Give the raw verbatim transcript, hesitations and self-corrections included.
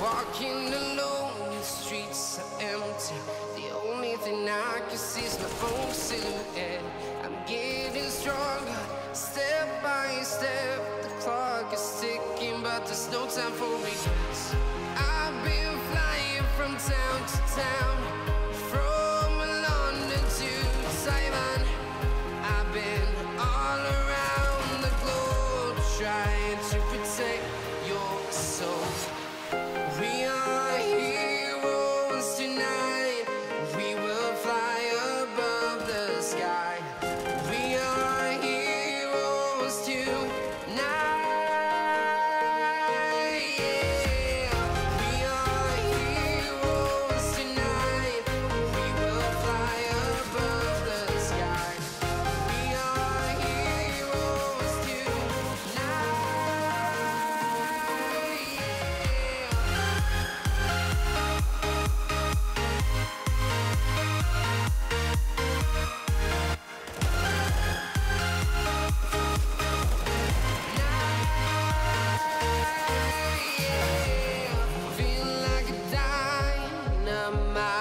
Walking alone, the streets are empty. The only thing I can see is my own silhouette. I'm getting stronger, step by step. The clock is ticking, but there's no time for regrets. I've been flying from town to town, from London to Taiwan. I've been all around the globe, trying to protect your soul. We are heroes tonight. We will fly above the sky. We are heroes tonight. Yeah. We are heroes tonight. We will fly above the sky. We are heroes tonight. Feel like a dynamite.